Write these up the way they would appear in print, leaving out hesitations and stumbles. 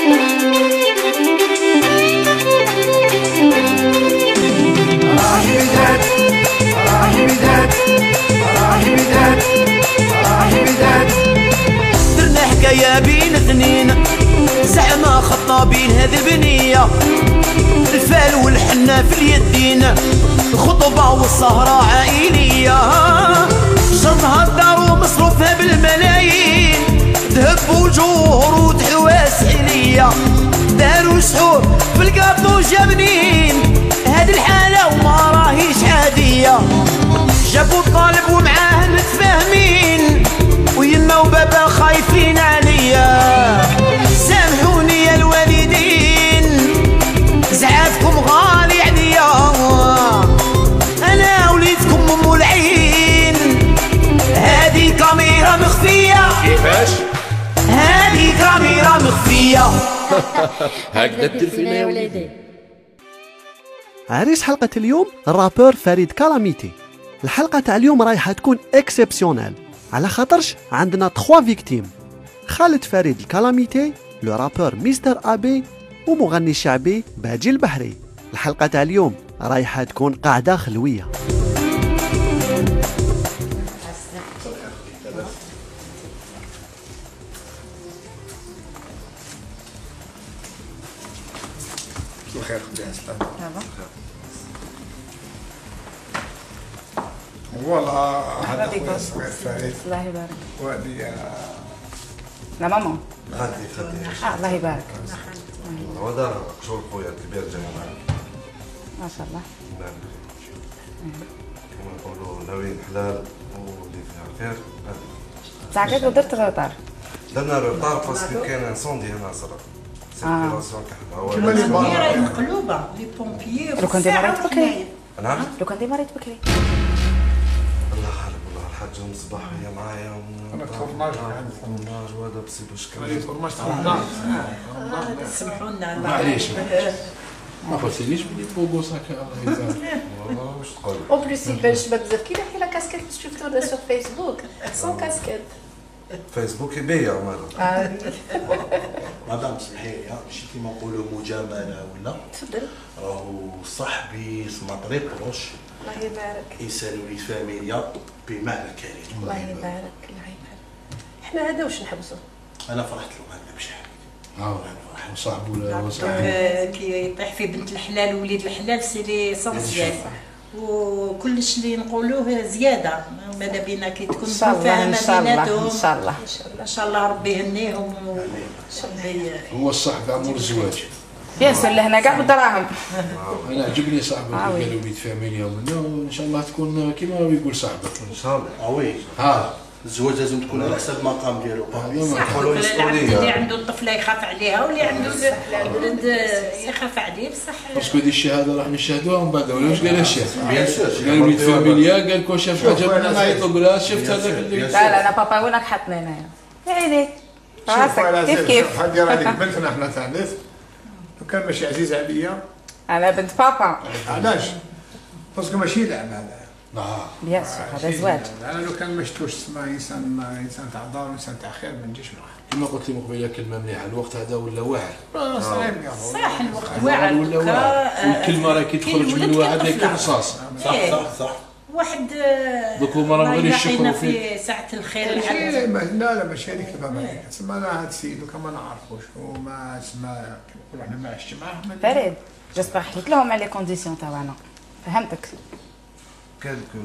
درنا حكاية بين اثنين زعما خطابين هذه البنية، الفال والحنة في اليدين، الخطبة والسهرة عائلية، شرطها الدار ومصروفها بالملايين، ذهب وجوهر وتحواس حلية، داروا سحور في القاطو جابنين، هذه الحالة وما راهيش عادية، جابوا الطالب ومعاه متفاهمين، ويما وبابا خايفين عليا، سامحوني يا الوالدين زعافكم غالي عليا، انا وليدكم مولعين، هذه كاميرا مخفية. كيفاش؟ هذه كاميرا مخفية. هكذا دير فينا يا وليدي. عريس حلقة اليوم الرابور فريد كالاميتي. الحلقة تاع اليوم رايحة تكون اكسبسيونيل على خاطرش عندنا 3 فيكتيم: خالد فريد الكالاميتي، لو رابور مستر ابي، ومغني شعبي باجي البحري. الحلقة تاع اليوم رايحة تكون قاعدة خلوية. بخير خويا اسلام. والله هذا خويا الصغير فريد الله يبارك. وهذه لا ماما خدي الله يبارك. هذا شغل خويا الكبير جاي معنا ما شاء الله. كما نقولوا ناويين حلال واللي فيها خير. تعقد ودرت روطار. درنا روطار باسكو كاين انسوندي هنا صراحه. سيركيلاسيون كحله. كيما اللي راهي مقلوبه لي بومبيي. لو كان ديما ريت بكري. نعم. لو كان ديما ريت بكري. الله غالب والله الحاجه من الصباح وهي معايا. انا تفرماج النار وهذا بصيب شكرا. تفرماج تاع رمضان. سمحوا لنا معليش ما قلتليش بلي فوقوس هكا الله يجزاك. والله واش تقول؟ او بليس يبان شباب بزاف كي داير لا كاسكيت شفتو سور فيسبوك سون كاسكيت. فيسبوك يبيع مالا. مدام سمحي لي ماشي كيما نقولوا مجامله ولا تفضل. راهو صاحبي سماطري بروش الله يبارك. يسالوا لي فاميليا بمعنى الكلمه. الله يبارك الله يبارك. حنا هذا واش نحبسوا. انا فرحت له ما نكذبش عليك. وصاحب ولا صاحب كي يطيح في بنت الحلال ووليد الحلال سي لي سونسيال، وكلش اللي نقولوه زياده ماذا بينا كي تكون مفاهمه بيناتهم. ان شاء الله ان شاء الله ربي يهنيهم. هو الصاحب عمر الزواج. بيان سور لهنا كاع بالدراهم. انا عجبني صاحبك قالوا بيت فاميليا ومنه، ان شاء الله تكون كيما يقول صاحبك ان شاء الله. وي ها الزواج لازم تكون على حسب المقام ديالو. نقولوا مسؤوليه. اللي عنده الطفله يخاف عليها واللي عنده الولد يخاف عليه بصح. باسكو هذه الشهاده راح نشهدوها ومن بعد ولا واش قال الشيخ؟ بيان سور قالوا بيت فاميليا قال كون شاف حاجه من نعيط لها شفت هذاك اللي لا لا انا بابا وينك حاطني هنايا يا عيني راسك كيف كيف. شحال ديال هذيك بنتنا حنا تاع الناس لو كان ماشي عزيز عليا. انا بنت بابا. علاش؟ باسكو ماشي لعب هذا. بيان سور هذا زواج. انا لو كان ما شفتوش تسمى انسان تاع دار وانسان تاع خير ما نجيش معاه. كما قلت لي من قبيله كلمه مليحه، الوقت هذا ولا واعر. صح الوقت واعر ولا واعر، والكلمه راه كي تخرج من واحد هيك رصاص. صح واحد دوك هما راه غير يشكروا في ساعه الخير. لا لا ماشي هذيك البابا تسمى انا هذا السيد وكان ما نعرفوش وما تسمى كل واحد ما عشت معاه. فريد جيسبر حكيت لهم على لي كونديسيون تاعنا فهمتك. كالكو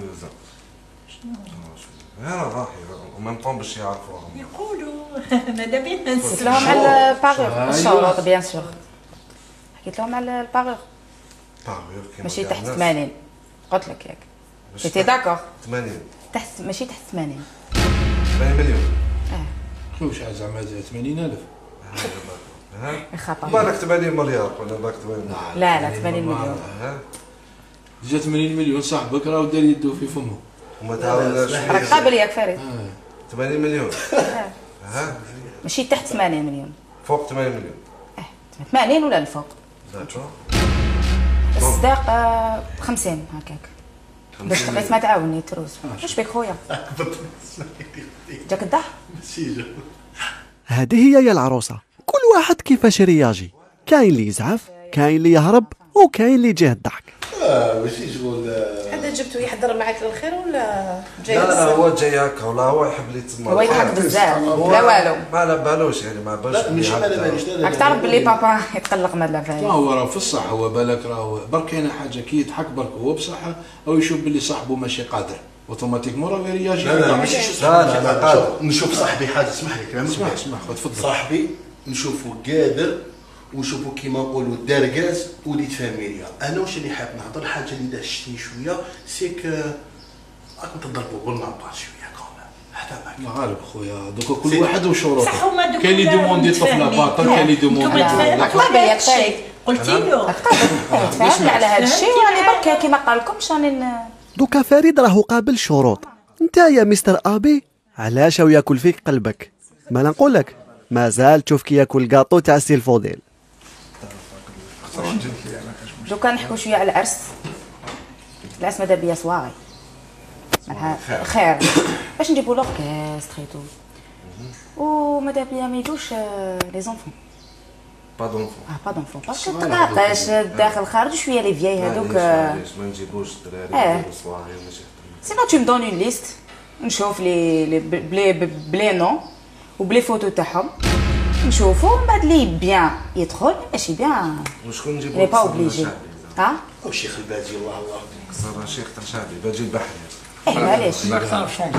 انا راحي ومام طون باش يعرفوها يقولوا ماذا بينا حكيت لهم على الباغور الشروط بيان سور. حكيت لهم على الباغور ماشي تحت 80. قلت لك ياك كنتي داكور 80 تحت ماشي تحت 80. 80 مليون. واش زعما 80,000 يخاطر بالك 80 مليار ولا بالك 80. لا لا 80 مليون. جا 80 مليون صاحبك راه دار يدو في فمه وما تعاوناش. راك قابل ياك فريد. 80 مليون. ماشي تحت 80 مليون. فوق 80 مليون. 80 ولا الفوق. داكور. الصداق 50 هكاك باش بغيت ما تعاوني تروس. واش بك خويا جاك الضح. هذه هي العروسة كل واحد كيفاش رياجي، كاين اللي يزعف، كاين اللي يهرب، وكاين اللي يجيه الضحك. ماشي شغل هذا جبتو يحضر معك للخير ولا جاي؟ لا هو جاي هكا ولا هو يحب لي تما. هو يضحك بزاف لا والو. ما على بالوش يعني ما بالوش. لا ماشي ما على باليش. راك تعرف بلي بابا يتقلق من لا لافاي. هو راه في الصح، هو بالك راه برك كاينه حاجه كي يضحك برك هو بصحه او يشوف باللي صاحبه ماشي قادر اوتوماتيكمون راه يرياجي. لا ماشي لا نشوف صاحبي حاجه، اسمح لي كلام اسمح خذ تفضل. صاحبي نشوفه قادر ونشوفوا كيما نقولوا داركاز وليد فاميليا. انا واش اللي حاب نهضر حاجه اللي دهشتني شويه سيك راكم تضربوا بالنابال شويه كمان حتى معك. ما غالب خويا دوكا كل واحد وشروطه. صح هما دوك كاين اللي يدوموندي طفله باطل، كاين اللي يدوموندي قابل ياك فريد. قلتي له تفاهم على هذا الشيء يعني برك كيما قال لكمش راني دوكا فريد راهو قابل شروط. انت يا مستر ابي علاش هو ياكل فيك قلبك؟ ما نقول لك مازال تشوف كي ياكل الكاطو تاع السي الفضيل. دوكا نحكوا شويه على العرس. العرس ماذا بيا صواغي خير باش نجيبوا لوركستر اي تو وماذا بيا ما يجوش لي زونفون. با دونفون. با دونفون باسكو تقاطعش داخل خارج شويه لي فياي هذوك. ما نجيبوش الدراري صواغي ماشي. سينو تو مدون اون ليست نشوف لي بلي نو وبلي فوتو تاعهم نشوفوا من بعد لي بيان يدخل ماشي بيان. وشكون نجيبو؟ لي با اوبليجي. ها؟ او الشيخ الباجي الله الله صار شيخ تاع شعبي باجي البحري. معليش ما تعرف شلون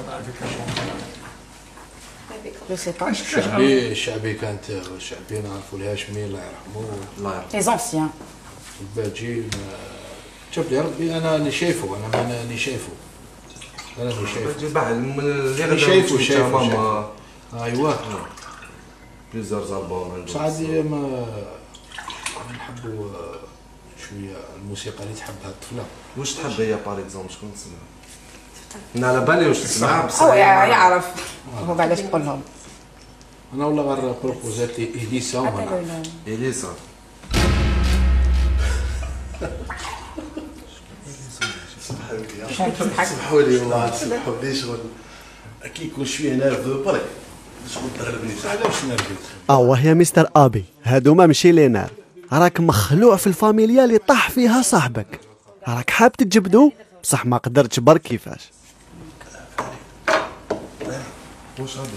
جو سي با. الشعبي كانت الشعبي نعرفوا الهاشمي الله يرحمه. الله يرحمه. لي زونسيان. الباجي شوف لي ربي انا اللي شايفه، انا اللي شايفه. باجي البحري اللي شايفه ماما. ايوا بليزير زالبوم. صعد ما نحبوا شويه الموسيقى اللي تحبها الطفله. واش تحب هي باغ اكزومبل شكون تسمع؟ انا على بالي واش تسمع بصح هو يعرف هو بعلاش تقول لهم. انا والله غير بروبوزات لي اليسا وما اليسا. سمحوا لي والله سمحوا لي شغل كي يكون شويه نيرفو برك شغل تغلبني. علاش نرفد؟ يا مستر ابي هادو ما مشي لي نار. راك مخلوع في الفاميليا اللي طاح فيها صاحبك. راك حاب تجبدو بصح ما قدرتش برك كيفاش. واش غادي؟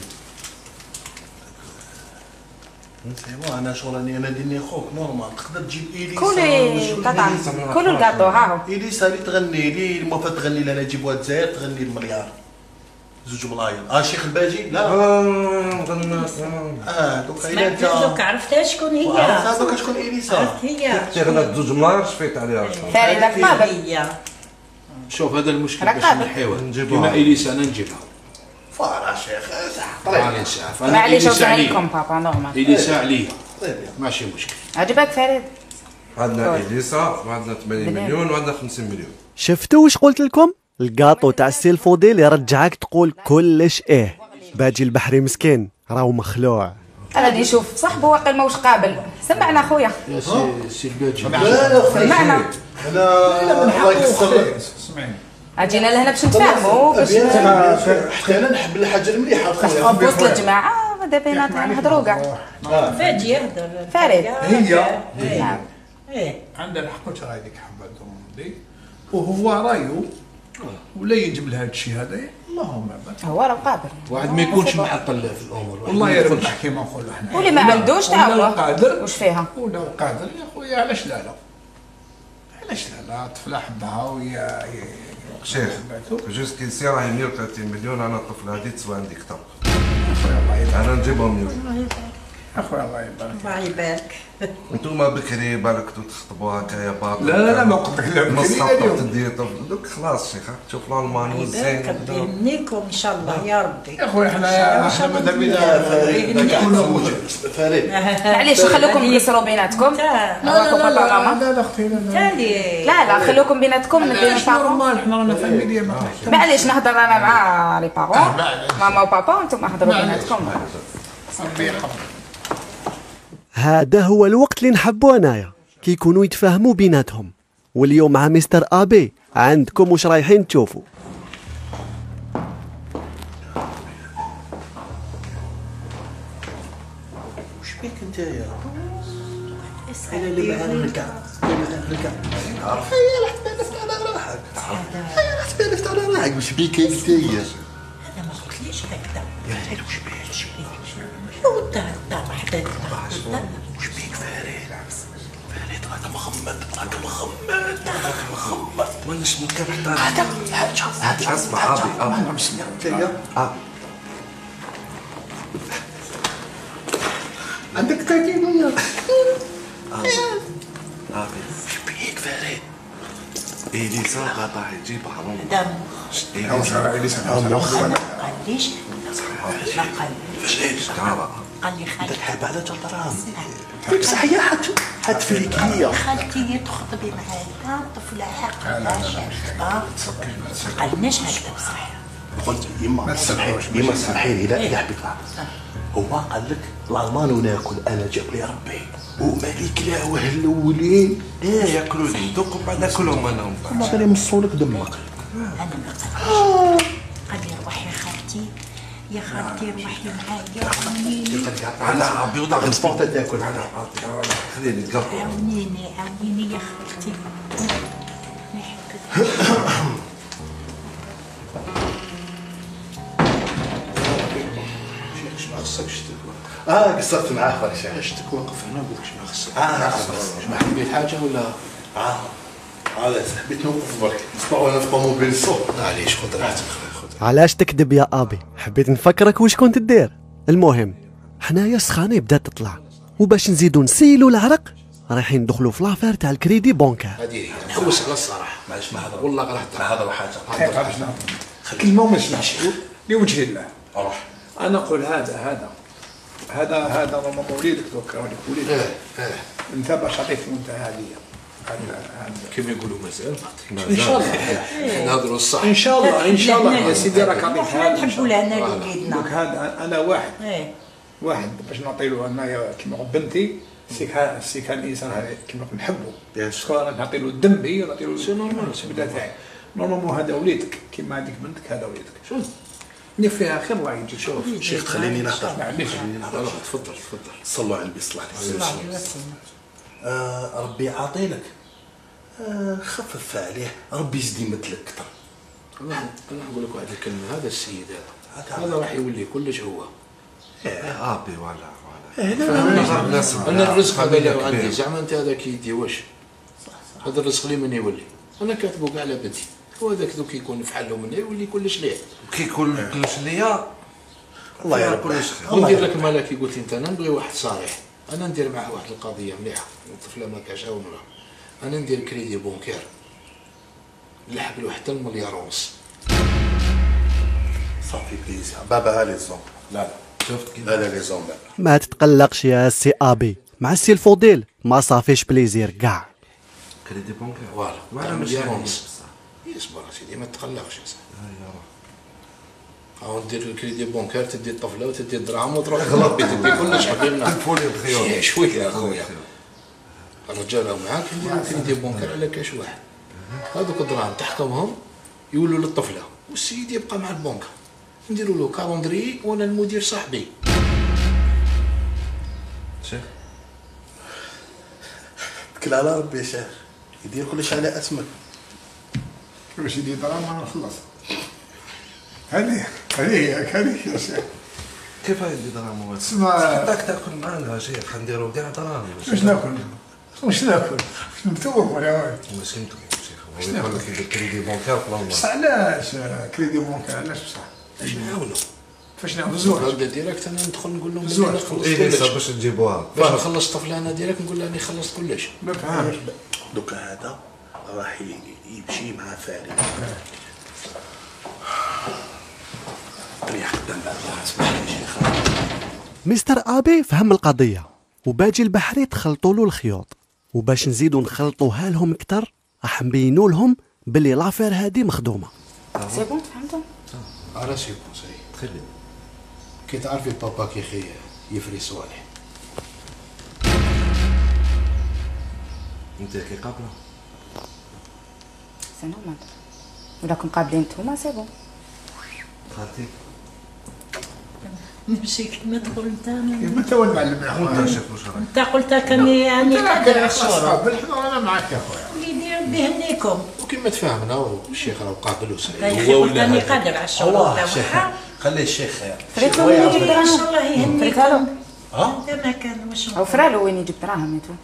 ايوا انا شغل انا ديني خوك نورمال تقدر تجيب اليسا كولي قطعه كلوا الكاطو ها هو. اليسا اللي تغني لي المفروض تغني لي انا نجيبوها الجزائر تغني المليار 2 ملايين. الشيخ الباجي لا غنات دوكا الا انت دوك عرفتها شكون هي. عرفتها دوكا شكون اليسا. عرفت هي غنات 2 ملاير شفيت عليها. فريده قابل. هي شوف هذا المشكل راك باش قابل. نحيوه نجيبوها. كيما اليسا انا نجيبها. فارا شيخ صح راني نسعف انا معليش اليسا عليكم عليا. بابا نورمال. اليسا عليا طيب ماشي مشكل. عجبك فريد؟ عندنا اليسا وعندنا 80 مليون وعندنا 50 مليون. شفتوا واش قلت لكم؟ الكاطو تاع السي الفضيل يرجعك تقول كلش ايه. باجي البحري مسكين راهو مخلوع. انا بدي نشوف صاحبه واقيلا ماهوش قابل. سمعنا خويا يا سي الباجي سمعنا. انا الله يكسر سمعيني اجينا لهنا باش نتفاهموا باش حتى انا نحب الحاجه المليحه خويا. في وسط الجماعه ماذا بينا نهضروا كاع. فادي يهضر فريد. هي نعم. ايه عندها الحق وترى هذيك حبتهم دي وهو رايو ولا يجيب لها الشيء هذا اللهم بارك. هو راه قابل. واحد ما يكونش معطل في الامور. والله يربح كيما نقولوا احنا. واللي ما عندوش تا ولا هو قادر واش فيها. ولا قادر يا خويا علاش لا علاش لا طفله حبها ويا شيخ جوست كي سي راهي 130 مليون انا الطفله هذه تسوى عندي كثر. انا نجيبهم مليون. اخويا الله يبارك. الله يبارك. انتوما بكري بالك تخطبوا هكايا باطل. لا ما قلت لك لا نص بكري اليوم. تدي دوك خلاص شيخ تشوف الالماني يبارك ربي زين. يهنيكم ان شاء الله يا ربي. يا خويا احنا ماذا بينا نكونوا فريد معليش خلوكم يقصروا بيناتكم. لا اختي تالي لا خلوكم بيناتكم من بين علاش نورمال احنا رانا فاميليا ما معليش نهضر انا مع لي بارون ماما وبابا وانتم هضروا بيناتكم. ربي يرحمك. هذا هو الوقت اللي نحبو انايا كي يكونوا يتفاهموا بيناتهم. واليوم مع مستر ابي عندكم واش رايحين تشوفوا. نتايا انا اللي معانا نرجع تعرف هي راح تبالفت على روحك هي راح تبالفت على روحك واش بيك نتايا انا ما قلتليش هكذا يا فريد واش بيك الدار وحدك واش بيك فريد راك مخمد مانيش مكان حتى اسمع ابي نتايا عندك تاكيد ولا واش بيك فريد إليسا قاطع يجيب حرام دم ما قاليش ما قاليش قال لي خالتي تحب على جدران بصح هي حتفليكيه خالتي تخطبي معايا طفله عاقله قالناش هكذا بصح قلت يما سمحي لي لا يحبك هو قال لك الالمان وناكل انا جاب لي ربي ومالك لا وهل الاولين ياكلوا لي دوك وبعد ناكلهم انا ومن بعد ما غير يمصوا لك دمك انا ما قال لي روحي يا خالتي يا خالتي روحي معايا على ابي وضع السبورت تاكل على خليني تقرب عاونيني يا خالتي ما خصكش تكوى قصرت معاه خويا شيخ علاش تكوقف هنا قلت لك ما خصك ما حبيت حاجه ولا علاش حبيت نوقف برك نسمع وانا في طوموبيل الصوت معليش خذ راحتك خذ علاش تكذب يا ابي؟ حبيت نفكرك واش كنت دير. المهم حنايا السخانه بدات تطلع وباش نزيدو نسيلو العرق رايحين ندخلوا في لافير تاع الكريدي بونكار. هذه نخلص على الصراحه معليش ما هذا والله غير هذا حاجه كلمه وما نسمعش لوجه الله روح انا نقول هذا ماما وليدك دوك راك وليدك انت باش عطيتي انت هديه كيف يقولوا مازال ان شاء الله نهضروا الصح ان شاء الله يا سيدي راك عطيتها نحبوا لنا لوليدنا دوك هذا انا واحد باش نعطي له انايا كيما بنتي سيك الانسان كيما نحبه شكون نعطي له الدم هي نعطي له سي نورمال السبده تاعي نورمالمون هذا وليدك كيما هذيك بنتك هذا وليدك شوف اللي فيها خير الله يجي شوف شيخ خليني نهضر تفضل صلوا على النبي صلى الله عليه وسلم ربي عاطيلك خفف عليه ربي يزيد يمثلك اكثر انا نقول لك واحد الكلمه هذا السيد هذا راح يولي كلش هو ابي ولا انا الرزق هذا عندي زعما انت هذا كيدي واش هذا الرزق لي من يولي انا كاتبو كاع على بنتي وهذاك دوك يكون فحالو مني يولي كلش ليه كي يكون كلش ليا الله يرحمه كلش ندير لك مالا كي قلت انت انا نبغي واحد صالح انا ندير معاه واحد القضيه مليحه الطفله ما كاش او مراه انا ندير كريدي بونكير نلحق له حتى المليار ونص صافي بليزير بابا لي زون لا شفت كي لا لي زون ما تتقلقش يا سي ابي مع السي الفضيل ما صافيش بليزير كاع. كريدي بونكير فوالا مليار ونص اصبر سيدي ما تقلقش يا سيدي ندير الكريدي بونكير تدي الطفله وتدي الدراهم وتروح تربي تدي كلش حبيبنا تلفوني بخيار شويه اخويا الرجال معاك ندير الكريدي بونكير على كاش واحد هذوك الدراهم تحكمهم يولوا للطفله والسيد يبقى مع البنك نديروا له كالندري وانا المدير صاحبي شيخ توكل على ربي يا شيخ يدير كلش على اسمك باش يدير دراهم ما نخلص هذه يا شيخ كيف هاي دراهم اسمع بدك تاكل معنا شيخ نديرو كاع دراهم واش ناكل واش نمتوك ولا واش انتم شيخ يقول لك الكريدي بونكير في الالمان بصح علاش كريدي بونكير علاش بصح باش نعاونوا فاش نعاونوا الزواج نبدا ديريكت انا ندخل نقول لهم الزواج باش تجيبوها باش نخلص الطفله انا ديريكت نقول لها اني خلصت كلش ما فهمتش دوكا هذا راح يمشي مع فاري ريح قدام بعض اسمح لي شيخ مستر ابي فهم القضيه وباجي البحري تخلطوا له الخيوط وباش نزيدوا نخلطوها لهم اكثر راح نبينوا لهم باللي لافير هذه مخدومه. سي بون فهمتوا؟ على سي بون سي خلي كي تعرفي بابا كي خي يفري صوالح انت كي قابله سي نورمال وراكم قابلين نتوما سي بون خالتي نمشي كما تقول انت انت هو المعلم يا خويا. انت قلت كاني راني قادر على الشروط. بالحضور انا معك يا خويا. وليدي ربي يهنيكم. وكما تفاهمنا والشيخ راه قابل وسعيد هو ولا راني قادر على الشروط تاعها. خلي الشيخ فريت له وين يجيب دراهم؟ ان شاء الله يهنيكم. ها؟ ما كان واش او فرالو وين يجيب دراهم انتو؟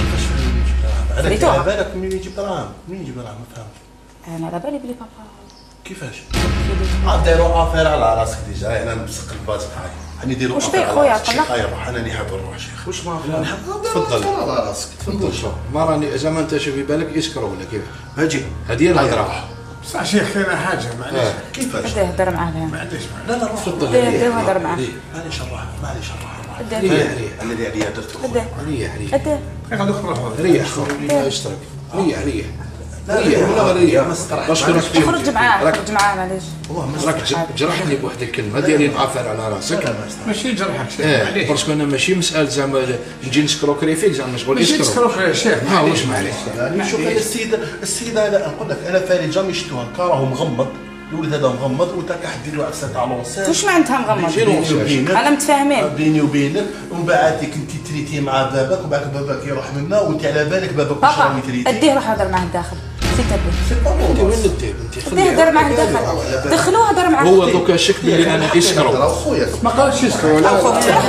انا فريتوها. على بالك منين يجيب دراهم؟ منين يجيب دراهم؟ ما فهمتش. انا على بالي بلي بابا كيفاش؟ دايروا افير على راسك ديجا. انا نبسق الباس بحالي. انا نديروا واش فيك خويا طلق؟ روح انا اللي حاب نروح شيخ. واش ما تفضل على راسك. تفضل شوف ما راني زعما انت شوف في بالك يسكروا ولا كيف؟ اجي هذه هي الهضره. بصح شيخ كاينه حاجه معليش. كيفاش؟ بدا هضر معاه معليش لا لا روح. تفضل بدا هضر معاه. معليش نروح معليش نروح. بدا انا اللي عليا درت. بدا ريح بدا غادي نخرج. ريح خويا اشترك ريح ولا ريح باش خرج معاه خرج معاه معليش. راك جرحني بواحد الكلمه ديالي نعافر على راسك. ماشي جرحك شيخ معليش. باسكو انا ماشي مسألة زعما نجي نسكروكري فيك زعما شغل ماشي يسكرو. تسكروك يا شيخ. ها واش معليش. يعني شوف السيده انا نقول لك انا فريد جامي شفتوها راهو مغمض. الولد هذا مغمض وانت كحدير له عفسه تاع لونسير. واش معناتها مغمض؟ بيني وبينك انا متفاهمين. بيني وبينك ومن بعد كنتي تريتي مع باباك ومن بعد باباك يروح منا وانت على بالك باباك واش راهي تريتي. بابا اديه روح هضر معاه الداخل. انت وين ندير انت خليه هضر معاه الداخل. دخلوه هضر معاه. هو دوكا شك بلي انا يسكرو. ما قالش يسكرو لا.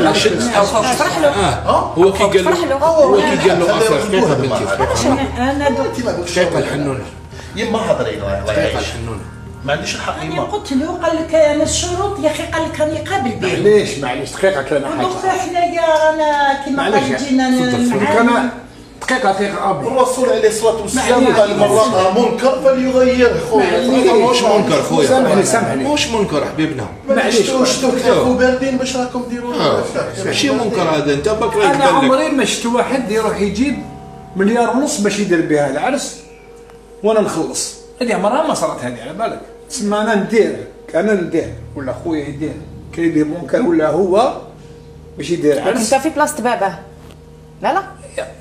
فرح له. هو كي قال له افر دقيقه بنتي. انا دقيقه الحنونه. يما هضري دقيقه الحنونه. ما عنديش الحق انا يما. قلت له قال لك انا الشروط يا اخي قال لك راني قابل به. معليش دقيقه كان حاجه. ودوكا حنايا رانا كيما قال جينا كان دقيقه ابي. الرسول عليه الصلاه والسلام قال من راى منكر فليغيره خويا. واش منكر خويا؟ سامحني واش منكر حبيبنا؟ معليش شفتوا كتابوا باردين باش راكم ديروا. ماشي منكر هذا انت باك راك انا بالك. عمري ما شفت واحد يروح يجيب 1.5 مليار باش يدير بها العرس وانا نخلص. هذه عمرها ما صارت هذه على بالك. تسمى انا ندير ولا خويا يدير كاين لي بونكر ولا هو باش يدير العرس. انت في بلاصه باباه. لا لا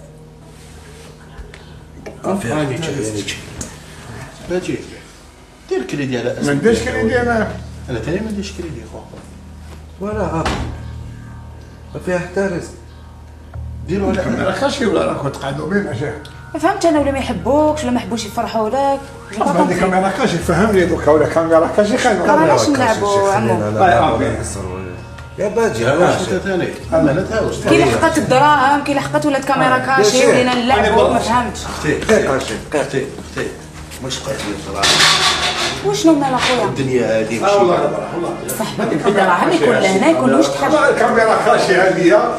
هاني باجي دير كريدي على ما نديرش كريدي انا ثاني ما نديرش كريدي خو. ولا غلط ما فيها حتى رزق. ديروا على راكاش ولا راكم تقعدوا بينا شيخ. ما فهمتش انا ولا ما يحبوكش ولا ما يحبوش يفرحوا لك. هذيك ما راكاش يفهمني دوكا ولا كاميرا كاش يخاف. علاش نلعبوا عمو؟ يا باجي علاش انت ثاني انا لا تهاوش. كي لحقت الدراهم كي لحقت ولات كاميرا كاشي ولينا نلعبوا ما فهمتش. اختي مش قاتل صراحه. وشنو مال اخويا؟ الدنيا هذه اه والله صح الدراهم يكون لهنا يكون واش تحب. الكاميرا كاشي هذه.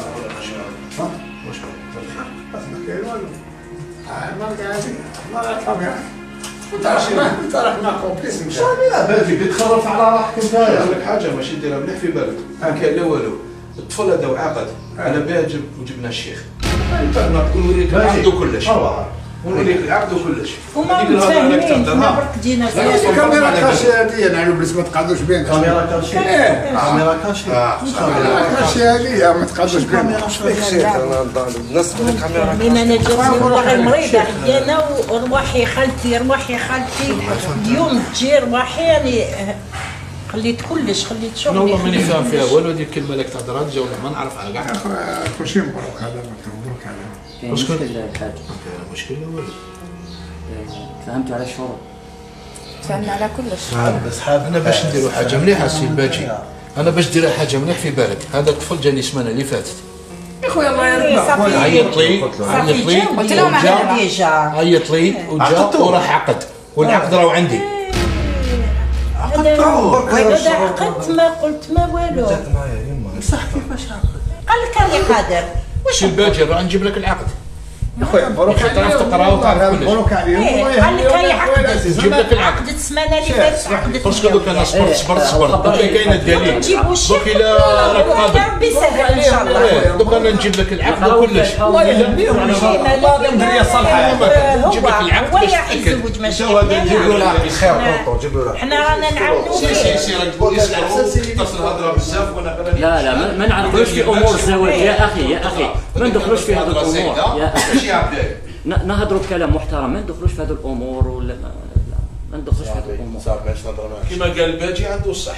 انت راك مع كومبليس مشى. لا باجي بتخرف على راحك نتايا. نقول لك حاجه ماشي ديرها مليح في بالك. كاين لا والو الطفل هذا وعاقد على بالها وجبنا الشيخ. نوريك العقد وكلش. ونوريك العقد وكلش. وما متفاهمين برك جينا فيها. الكاميرا كاشي هذه نعلو بليس ما تقعدوش بينا. كاميرا كاشي. كاميرا كاشي. كاميرا كاشي هذه ما تقعدوش بينا. الناس بالكاميرا. من انا جات روحي مريضه انا وروحي خالتي اليوم تجي روحي يعني خليت كلش خليت شغلي. والله ماني فاهم فيها والو هذيك الكلمه اللي تهضرها تجاوب ما نعرفها كاع. كلشي مبروك هذا مبروك هذا. كاين مشكل الحاج. مشكل والو. فهمتوا على الشروط. تفهمنا على كلش. بس حاب انا باش نديروا حاجه مليحه السي باجي. انا باش دير حاجه مليح في بالك. هذا الطفل جاني السمانه اللي فاتت. يا خويا الله يرضى. عيط لي قلت لهم عيط لي وجا وراح عقد والعقد راه عندي. هذا عقدت ما قلت ما والو. صح كيفاش قال لك راني قادر. واش الباجي راه نجيب لك العقد. يا خويا مبروك تعرف تقرا وتعرف كلش. مبروك عليهم. قال لك راهي عقدت. نجيب لك العقد. عقدت السمانه اللي فاتت عقدت. باسكو دوك انا صبرت دوك كاين الدليل. دوك الا راك قادر. ربي يسهل ان شاء الله. دوك انا نجيب لك العقد وكلش. الله يهديهم ان شاء الله. الله يهديها صالحه. نجيب لك العقد باش تاكد. يزوج ماشي جيب له العقد خير طونطو جيب له العقد. حنا رانا نعاونوا سي راك تقول تصل الهضره بزاف وانا لا ما نعرفوش في امور الزواج يا اخي ما ندخلوش في هذه الامور يا اخي. نهضروا بكلام محترم ما ندخلوش في هذه الامور ولا ما ندخلوش في هذه الامور. كما قال باجي عنده الصح.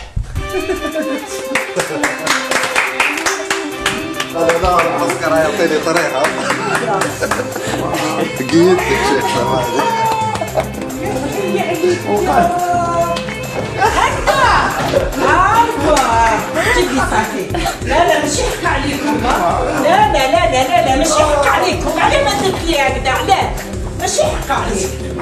لا عسكر يعطيني طريقة قيدتك شيخ سماحي جدي صافي لا مش يحكى عليكم لا مش يحكى عليكم على ما درت لي هكذا علاه مش يحكى عليكم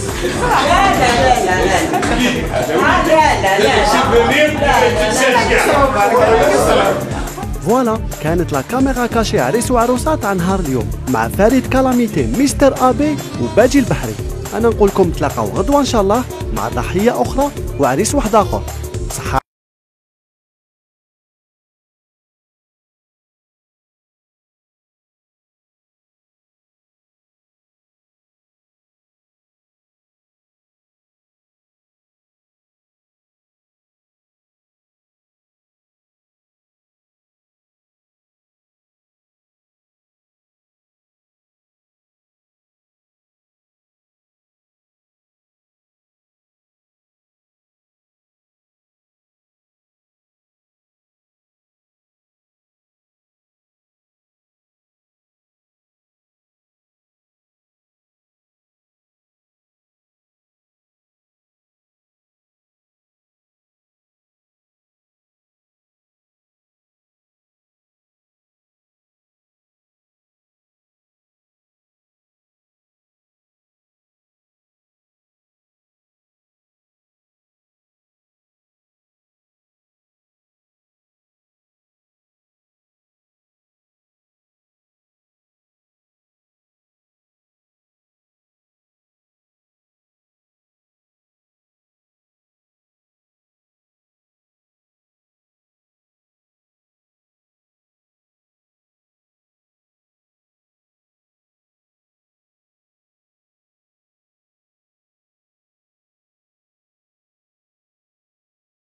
لا فوالا كانت لا كاميرا كاشي عريس وعروسات عن نهار اليوم مع فريد كالاميتي مستر ابي وباجي البحري. انا نقول لكم تلاقاو غدوه ان شاء الله مع ضحيه اخرى وعريس واحد اخر. صحه